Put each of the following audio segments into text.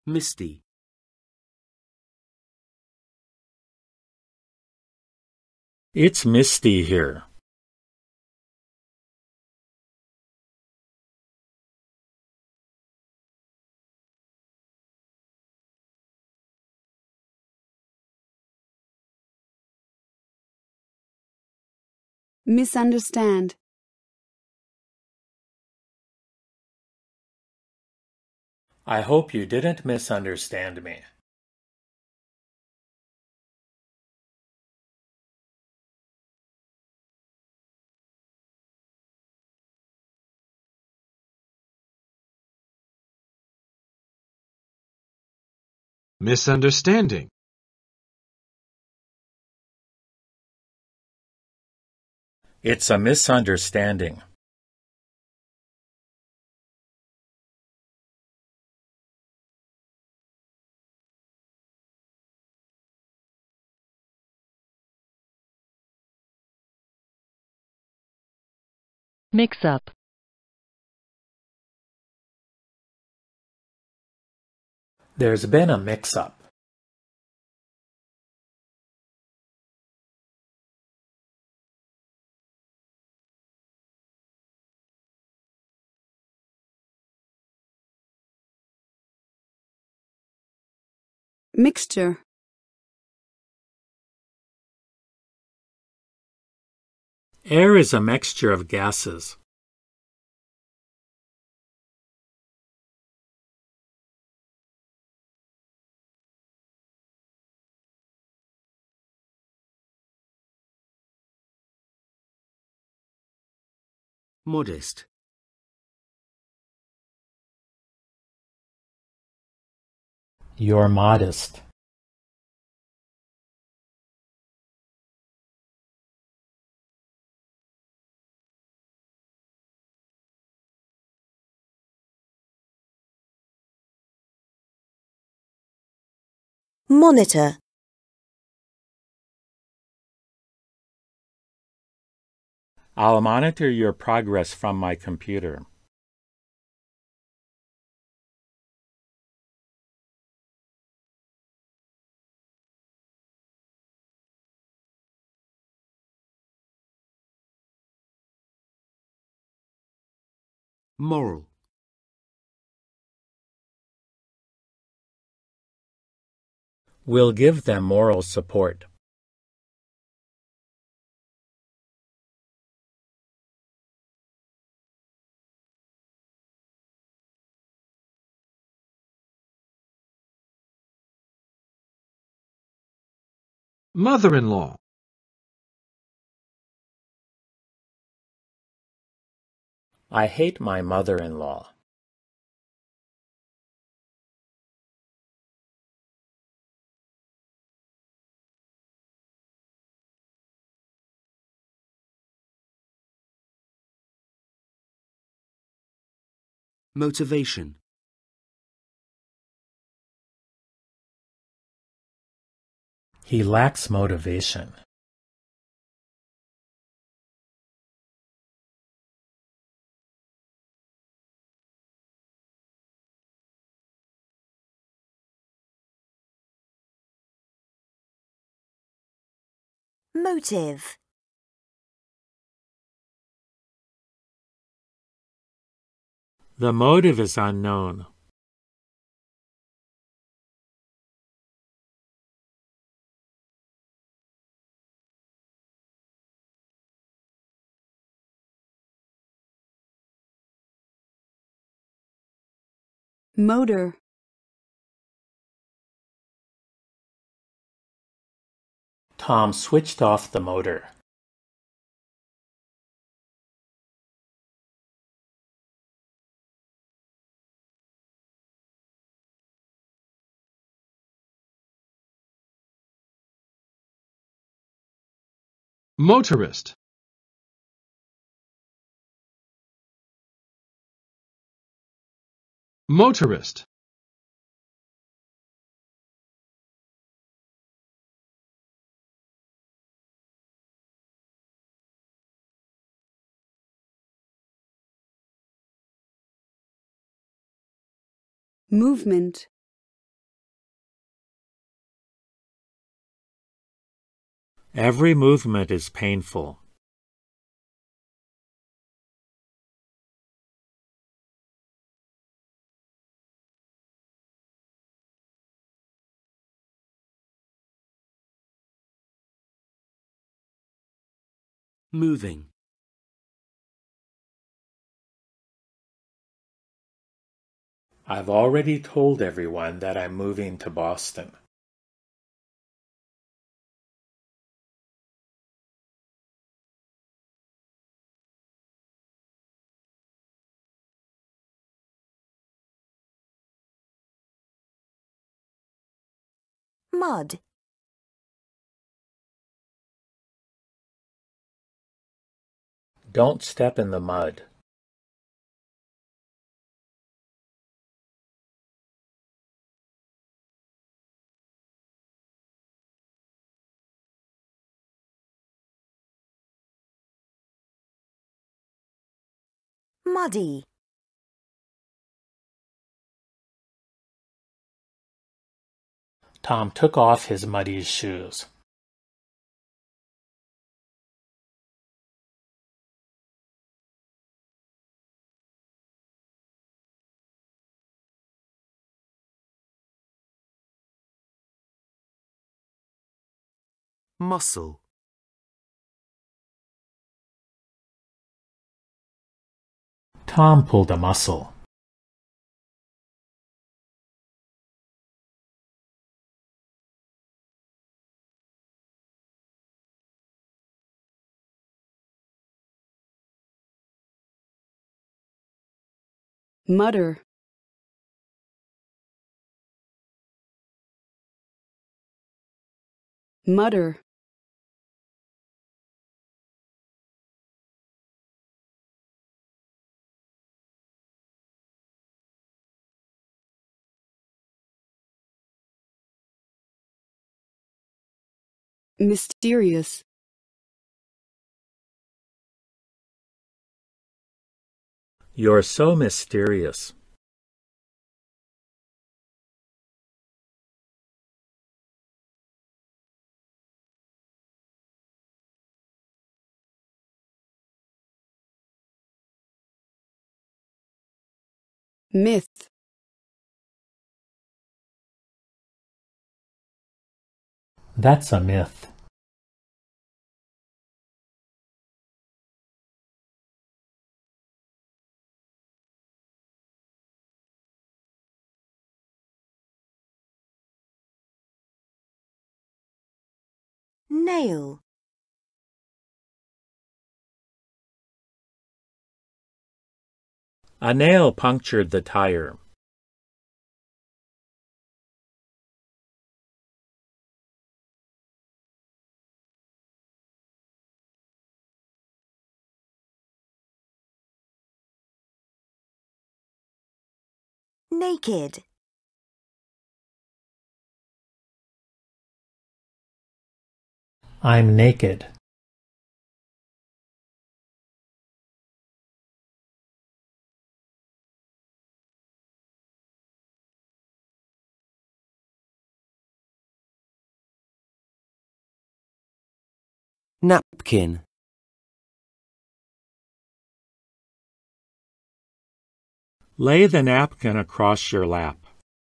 Misty. It's misty here. Misunderstand. I hope you didn't misunderstand me. Misunderstanding. It's a misunderstanding. Mix-up. There's been a mix-up. Mixture. Air is a mixture of gases. Modest. You're modest. Monitor. I'll monitor your progress from my computer. Moral. We'll give them moral support. Mother-in-law. I hate my mother-in-law. Motivation. He lacks motivation. Motive. The motive is unknown. Motor. Tom switched off the motor. Motorist. Motorist. Movement. Every movement is painful. Moving. I've already told everyone that I'm moving to Boston. Mud. Don't step in the mud. Muddy. Tom took off his muddy shoes. Muscle. Tom pulled a muscle. mutter, mutter, mysterious, You're so mysterious. myth, That's a myth. Nail. A nail punctured the tire. Naked. I'm naked. Napkin. Lay the napkin across your lap.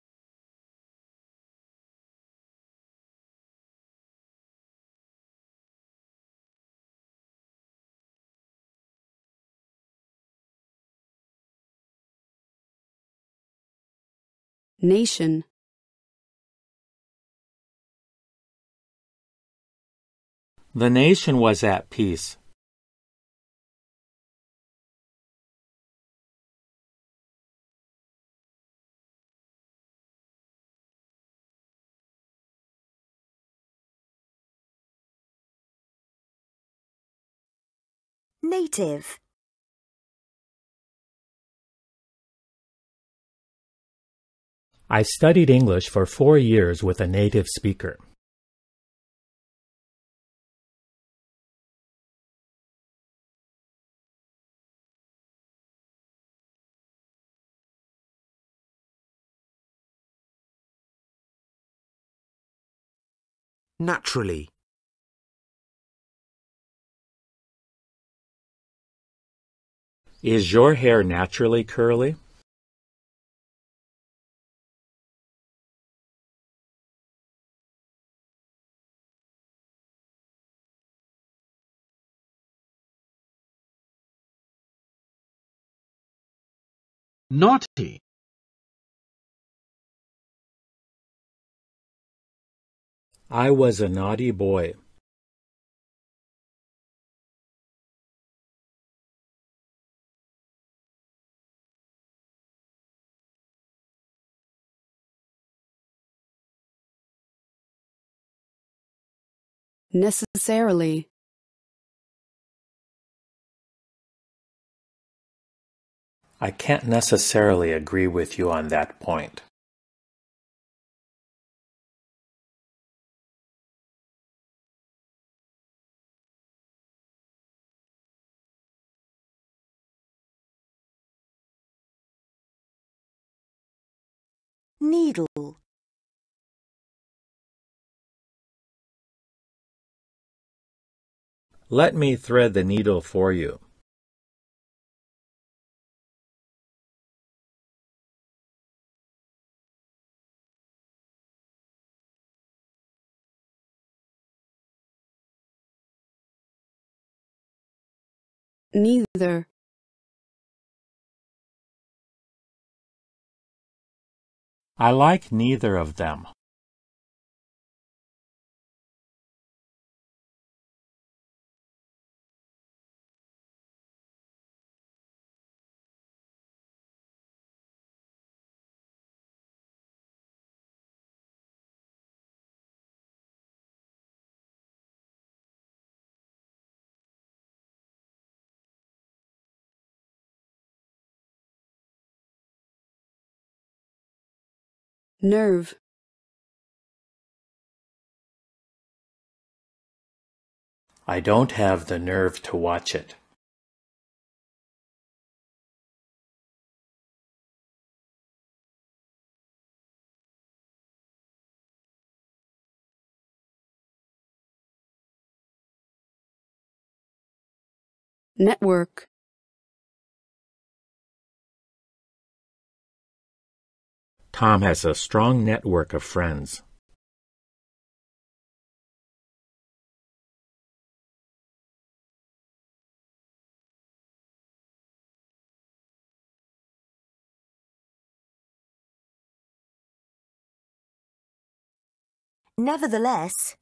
nation, The nation was at peace. Native. I studied English for 4 years with a native speaker. Naturally. Is your hair naturally curly? Naughty. I was a naughty boy. Necessarily. I can't necessarily agree with you on that point. Needle. Let me thread the needle for you. Neither. I like neither of them. Nerve. I don't have the nerve to watch it. Network. Tom has a strong network of friends. Nevertheless.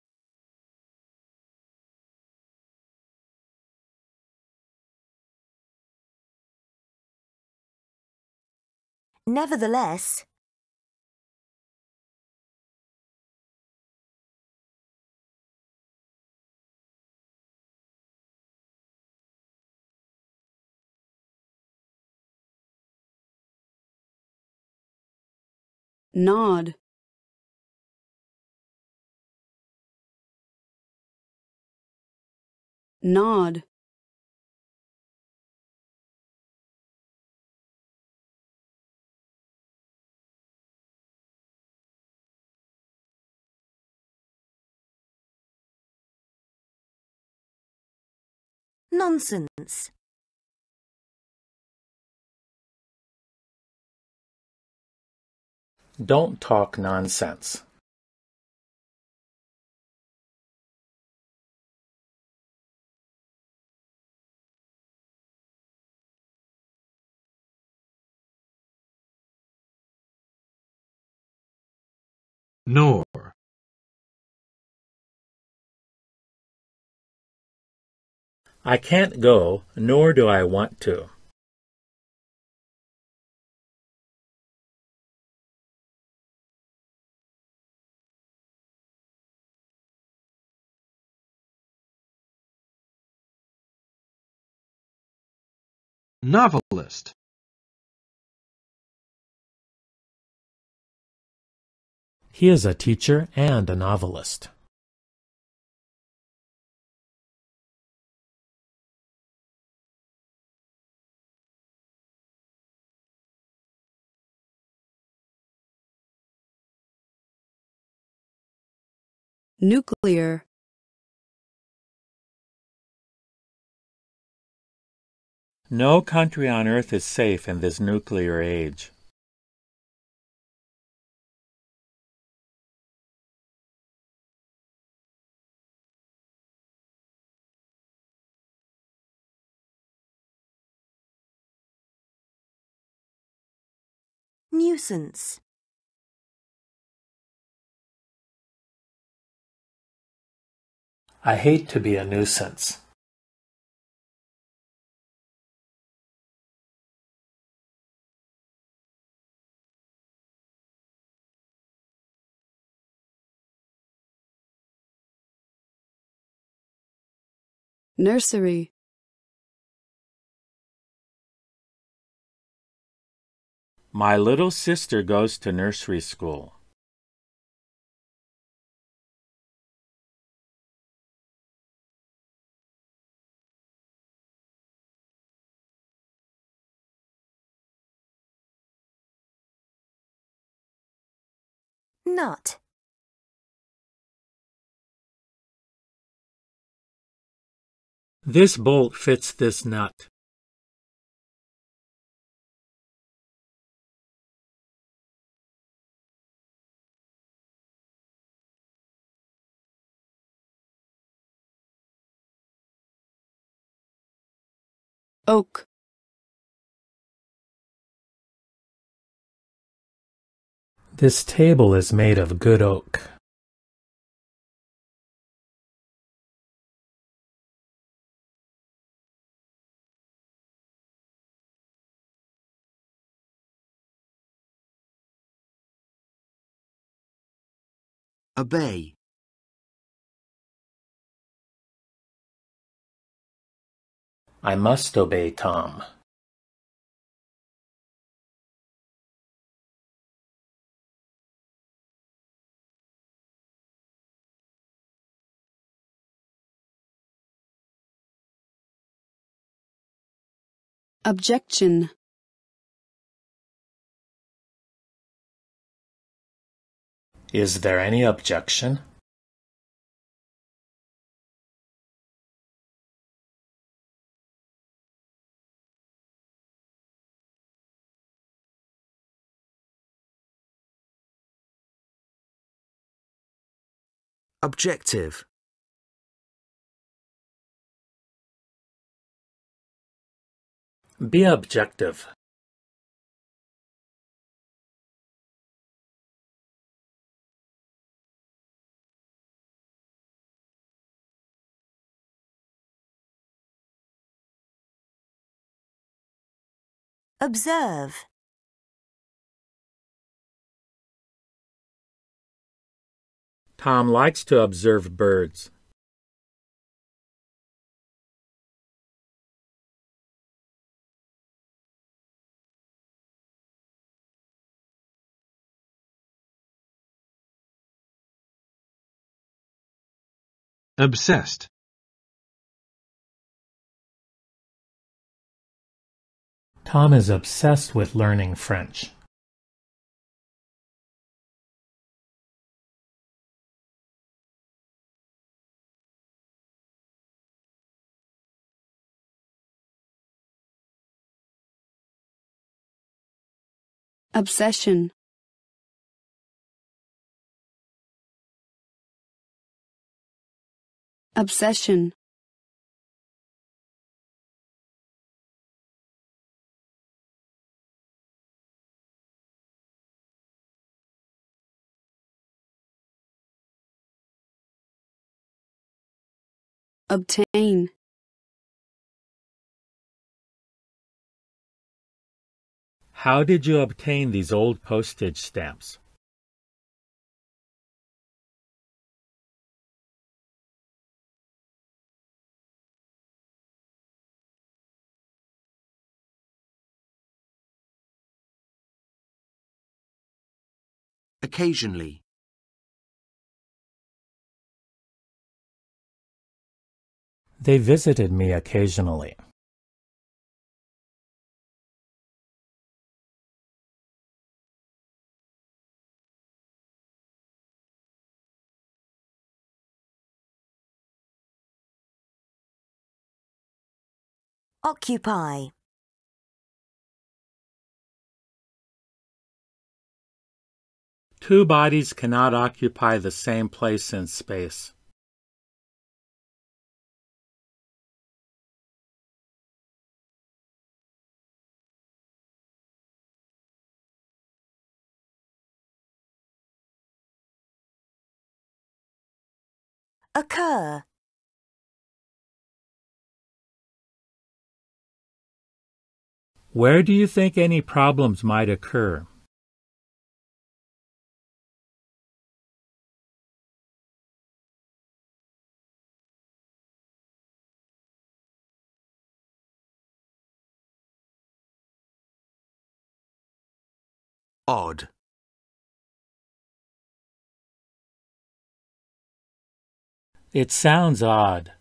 Nevertheless. Nod. Nod. Nonsense. Don't talk nonsense. Nor. I can't go, nor do I want to. Novelist. He is a teacher and a novelist. Nuclear. No country on earth is safe in this nuclear age. Nuisance. I hate to be a nuisance. Nursery. My little sister goes to nursery school. Nut. This bolt fits this nut. Oak. This table is made of good oak. Obey. I must obey Tom. Objection. Is there any objection? Objective. Be objective. Observe. Tom likes to observe birds. Obsessed. Tom is obsessed with learning French. Obsession. Obsession. Obtain. How did you obtain these old postage stamps? Occasionally. They visited me occasionally. Occupy. Two bodies cannot occupy the same place in space. Occur. Where do you think any problems might occur? Odd. It sounds odd.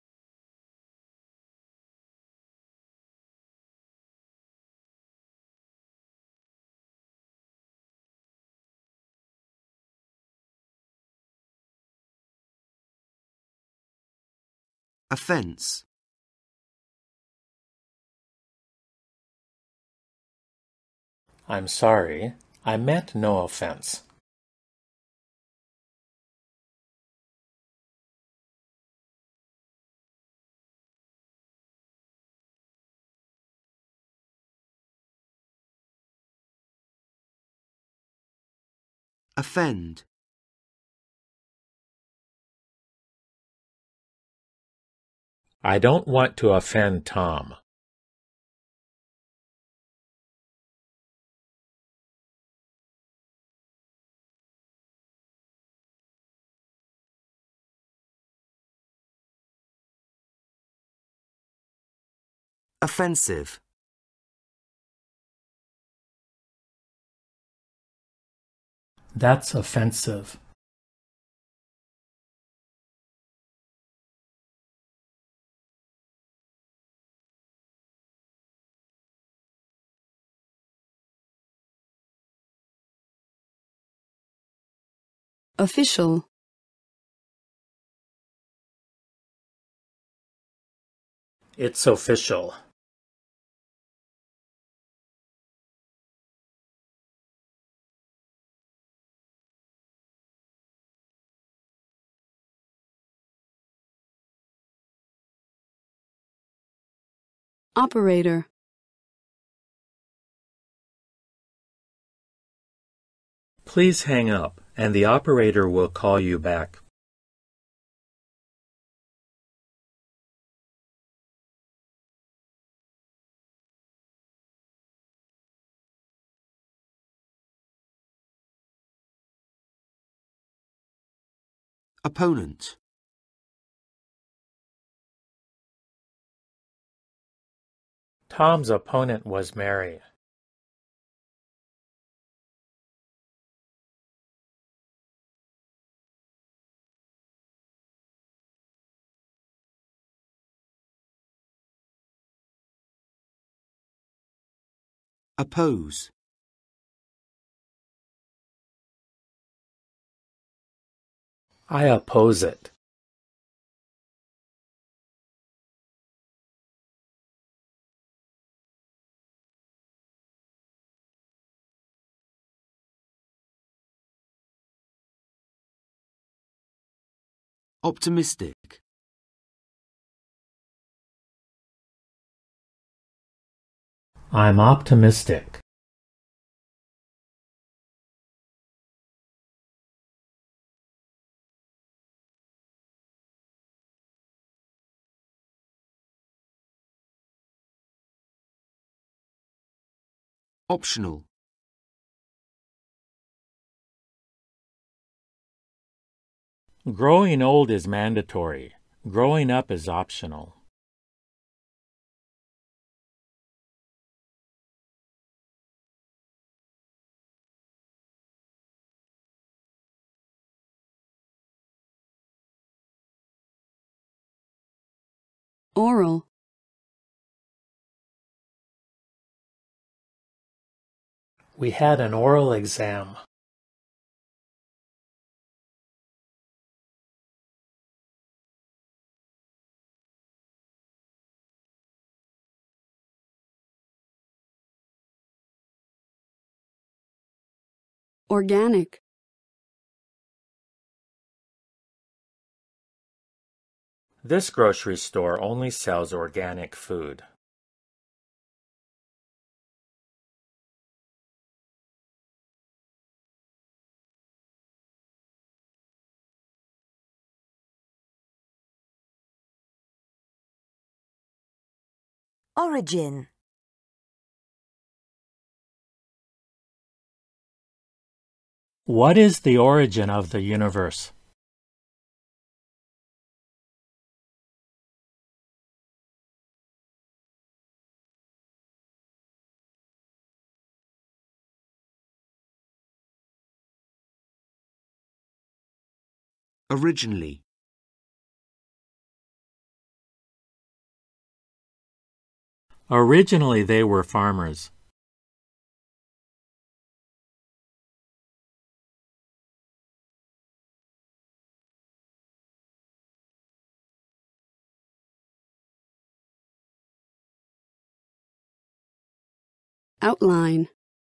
Offense. I'm sorry. I meant no offense. Offend. I don't want to offend Tom. Offensive. That's offensive. Official. It's official. Operator. Please hang up, and the operator will call you back. Opponent. Tom's opponent was Mary. Oppose. I oppose it. Optimistic. I'm optimistic. Optional. Growing old is mandatory. Growing up is optional. Oral. We had an oral exam. Organic. This grocery store only sells organic food. Origin. What is the origin of the universe? Originally. Originally they were farmers. Outline.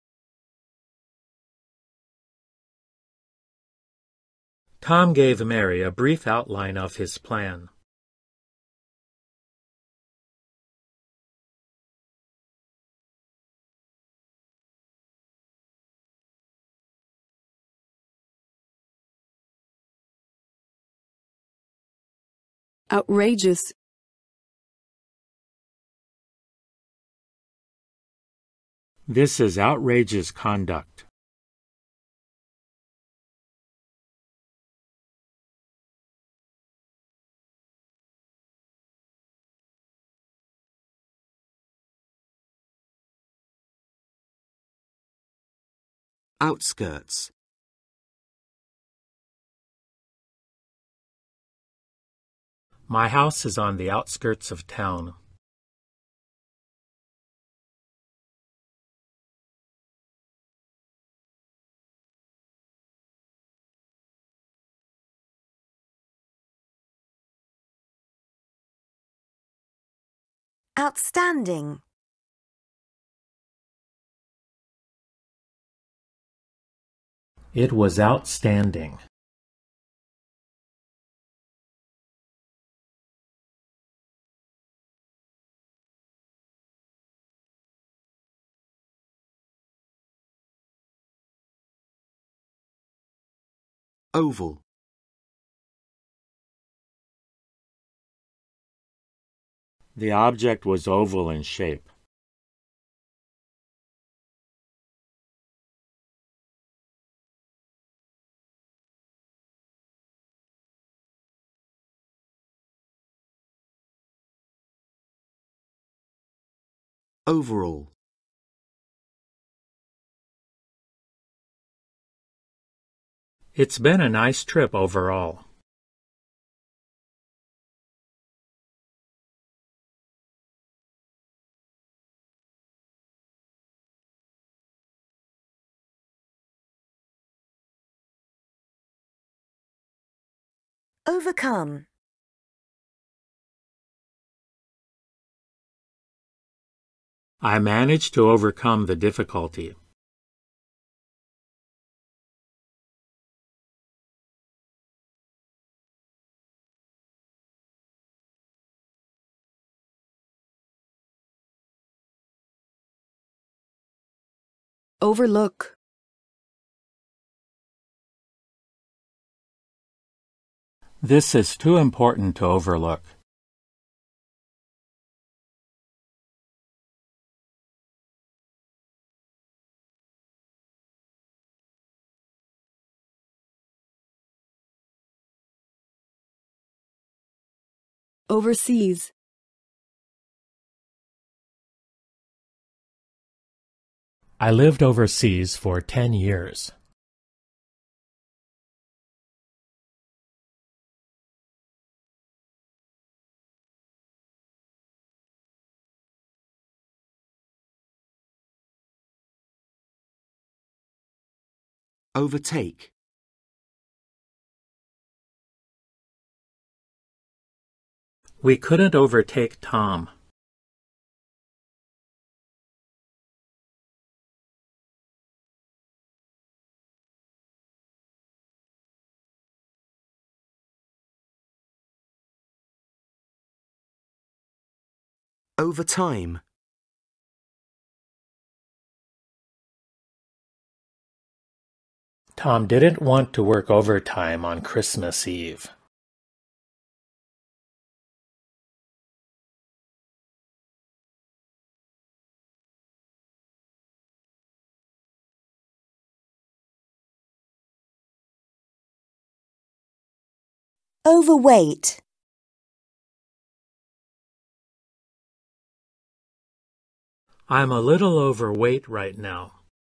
Tom gave Mary a brief outline of his plan. Outrageous. This is outrageous conduct. Outskirts. My house is on the outskirts of town. Outstanding. It was outstanding. Oval. The object was oval in shape. Overall. It's been a nice trip overall. Overcome. I managed to overcome the difficulty. Overlook. This is too important to overlook. Overseas. I lived overseas for 10 years. Overtake. We couldn't overtake Tom. Over time. Tom didn't want to work overtime on Christmas Eve. Overweight. I'm a little overweight right now.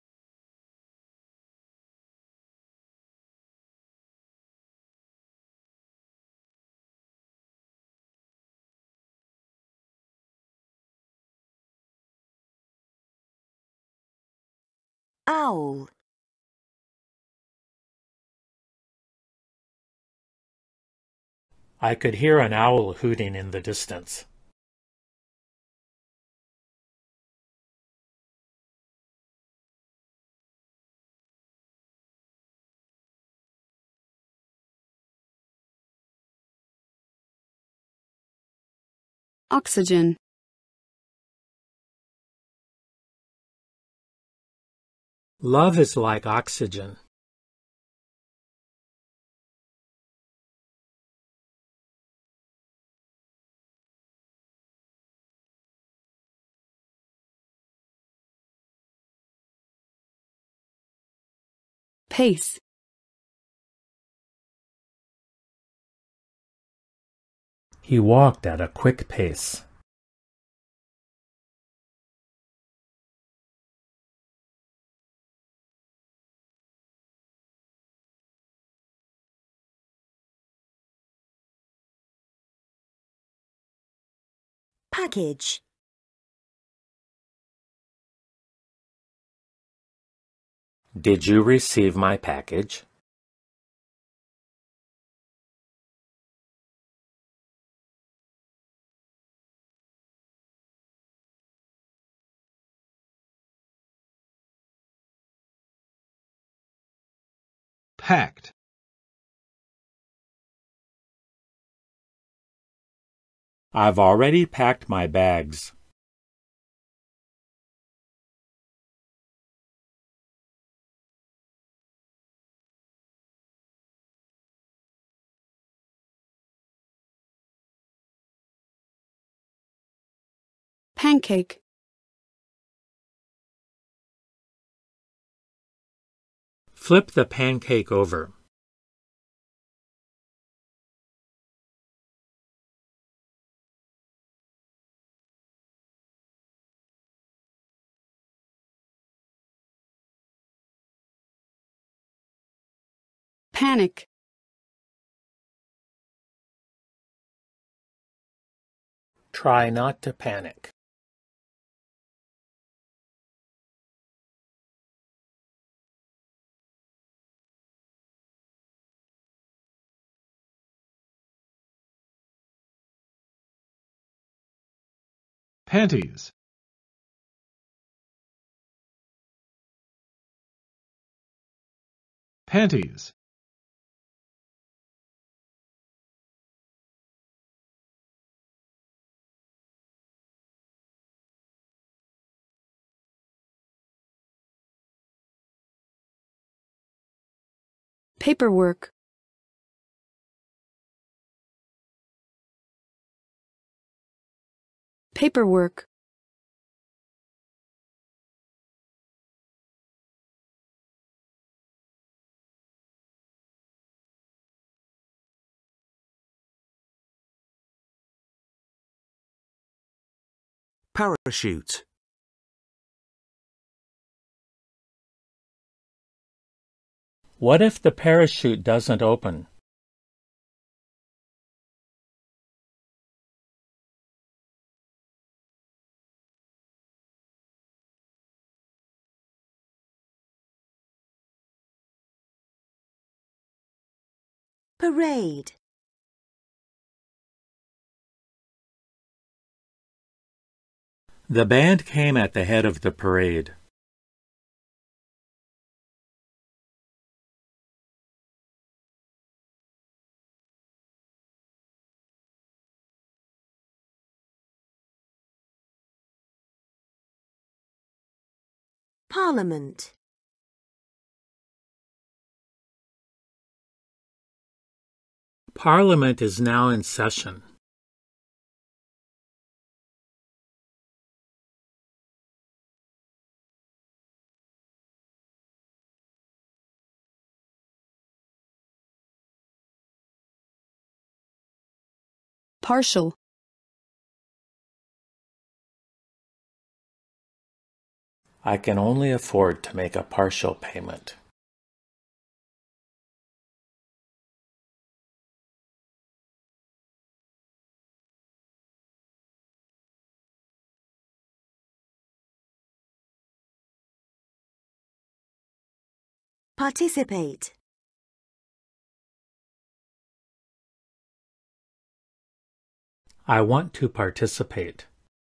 Owl. I could hear an owl hooting in the distance. Oxygen. Love is like oxygen. Pace. He walked at a quick pace. Package. Did you receive my package? Packed. I've already packed my bags. Pancake. Flip the pancake over. Panic. Try not to panic. Panties. Panties. Paperwork. Paperwork. Parachute. What if the parachute doesn't open? Parade. The band came at the head of the parade. Parliament. Parliament is now in session. Partial. I can only afford to make a partial payment. Participate. I want to participate.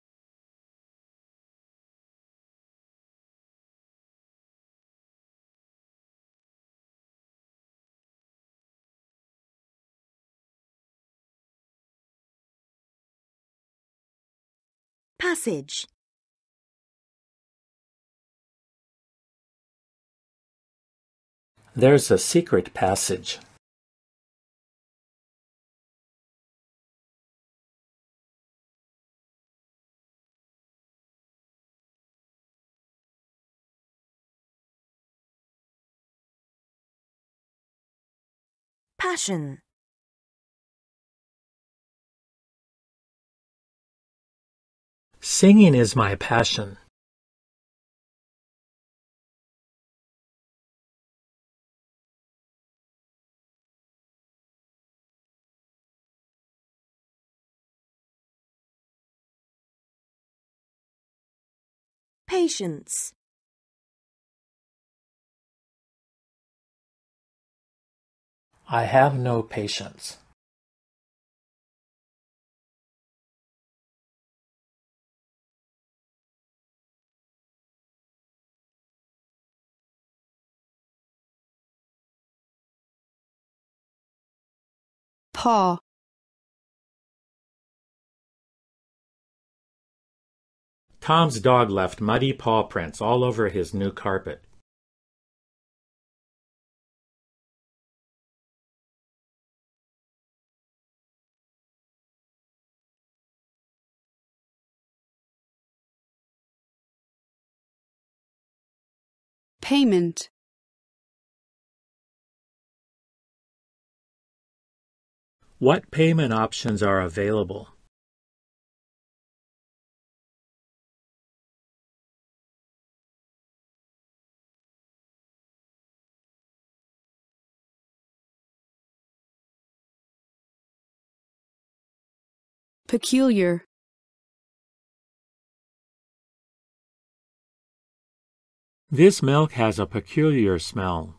Passage. There's a secret passage. Passion. Singing is my passion. Patience. I have no patience. Paw. Tom's dog left muddy paw prints all over his new carpet. Payment. What payment options are available? Peculiar. This milk has a peculiar smell.